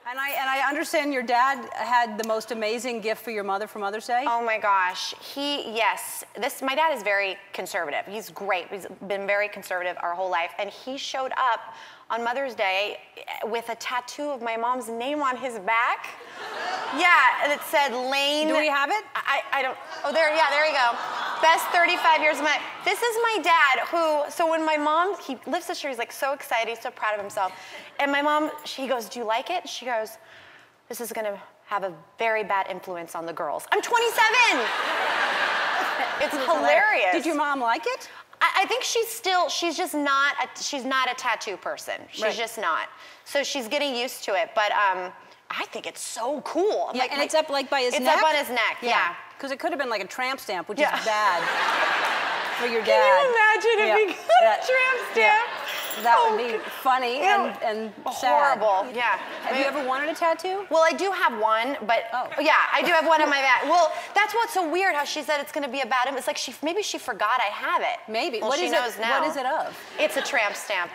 And I understand your dad had the most amazing gift for your mother for Mother's Day. Oh my gosh, yes. My dad is very conservative. He's great. He's been very conservative our whole life, and he showed up on Mother's Day with a tattoo of my mom's name on his back. Yeah, and it said Lane. Do we have it? I don't. Oh, there you go. Best 35 years of my life. This is my dad so when my mom, he lifts the shirt, he's like so excited, he's so proud of himself. And my mom, he goes, do you like it? She goes, this is gonna have a very bad influence on the girls. I'm 27! It's hilarious. Did your mom like it? I think she's just not a tattoo person. She's just not. So she's getting used to it, but I think it's so cool. Yeah, and it's up like by his neck? It's up on his neck, yeah. Because it could have been like a tramp stamp, which is bad for your dad. Can you imagine if he got a tramp stamp? That would be funny and sad. Horrible, yeah. Have you ever wanted a tattoo? Well, I do have one, but yeah, I do have one on my back. Well, that's what's so weird, how she said it's going to be a bad influence. It's like maybe she forgot I have it. Maybe. Well, she knows now. What is it of? It's a tramp stamp.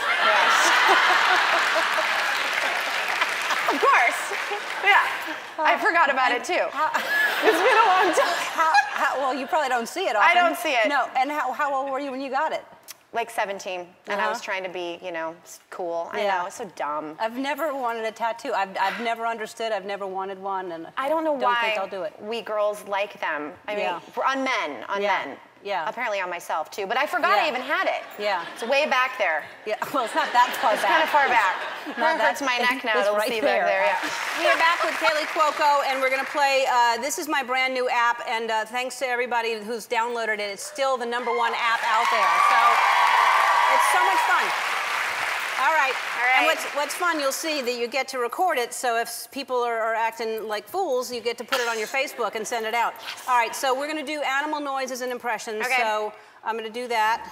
Of course. Yeah. I forgot about it too. It's been a long time. Well, you probably don't see it often. I don't see it. No. And how old were you when you got it? Like 17, and I was trying to be, cool. I know, it's so dumb. I've never wanted a tattoo. I've never understood. I've never wanted one, and I don't know why think I'll do it. We girls like them. I mean, on men. Yeah. Apparently on myself too, but I forgot I even had it. Yeah. It's way back there. Yeah. Well, it's not that far back. It's kind of far back. It hurts my neck now to see back there. Yeah. We are back with Kaley Cuoco, and we're going to play. This is my brand new app, and thanks to everybody who's downloaded it. It's still the #1 app out there. So it's so much fun. All right. And what's fun, you'll see that you get to record it, so if people are acting like fools, you get to put it on your Facebook and send it out. Yes. All right, so we're going to do animal noises and impressions, so I'm going to do that.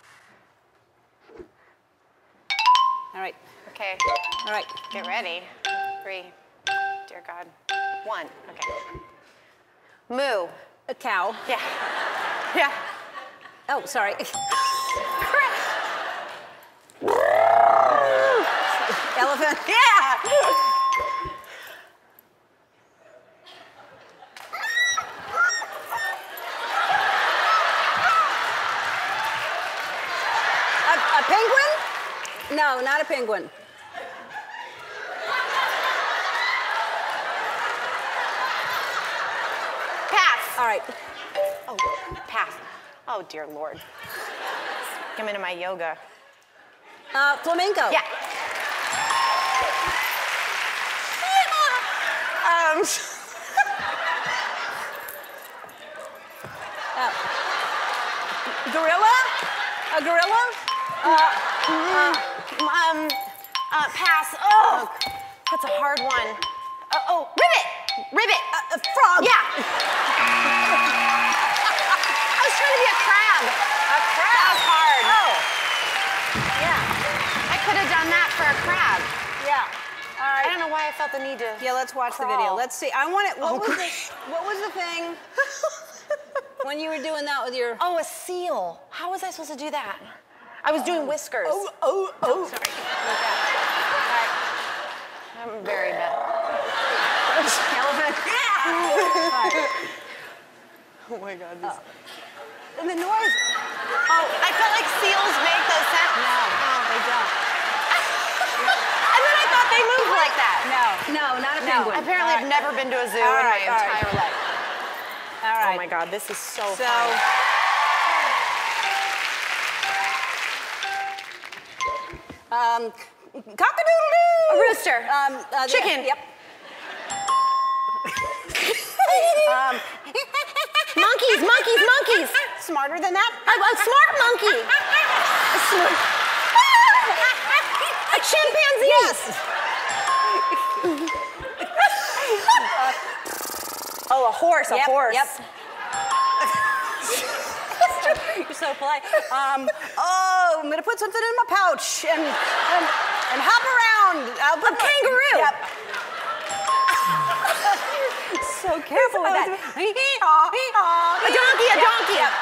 All right. Okay. All right. Get ready. 3. Dear God. 1. Okay. Moo. A cow. Yeah. Yeah. Oh, sorry. Elephant. Yeah! A penguin? No, not a penguin. Pass. All right. Oh, pass. Oh, dear Lord. I'm into my yoga. Flamenco. Yeah. Gorilla? A gorilla? Pass. Oh, that's a hard one. Ribbit. Ribbit. A frog. Yeah. I was trying to be a crab. A crab. That was hard. Oh. Yeah. I could have done that for a crab. Yeah. All right. I don't know why I felt the need to. Yeah, let's watch the video. Let's see. I want it. What was the thing when you were doing that with your? Oh, a seal. How was I supposed to do that? I was doing whiskers. Oh. Sorry. Like that. All right. I'm very bad. Elephant. Yeah. Oh my God. And the noise. Oh, I felt like seals make those sounds. No, they don't. And then I thought they moved like that. No, not a penguin. Apparently, I've never been to a zoo in my entire life. All right. Oh my God, this is so fun. Cock-a-doodle-doo. A rooster. Chicken. Yep. Monkeys. Smarter than that? A smart monkey. A chimpanzee. Yes. A horse. A horse. Yep. You're so polite. I'm gonna put something in my pouch and hop around. I'll put a kangaroo. Yep. So careful with that. A donkey. Yep.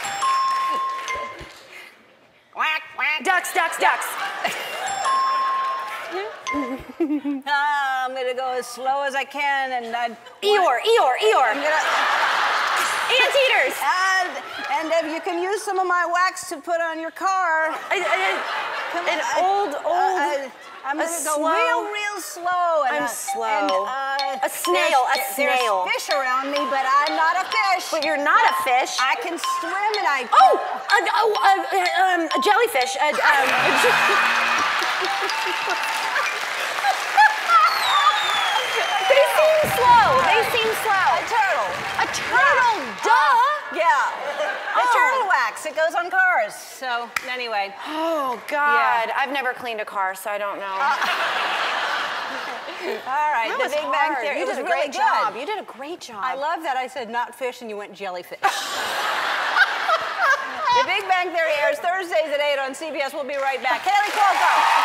Quack, quack. Ducks. I'm gonna go as slow as I can, and Eeyore. I'm gonna, Anteaters. and if you can use some of my wax to put on your car. I'm gonna go real slow. And, I'm slow. A snail. There's fish around me, but I'm not a fish. But you're not a fish. I can swim, and I. A jellyfish. They seem slow. A turtle. A turtle, duh. Yeah. The turtle wax. It goes on cars. So anyway. Oh God. I've never cleaned a car, so I don't know. All right. That the was Big Bang hard. Theory. You did a great job. You did a great job. I love that I said not fish and you went jellyfish. The Big Bang Theory airs Thursdays at 8 on CBS. We'll be right back. Kaley Cuoco.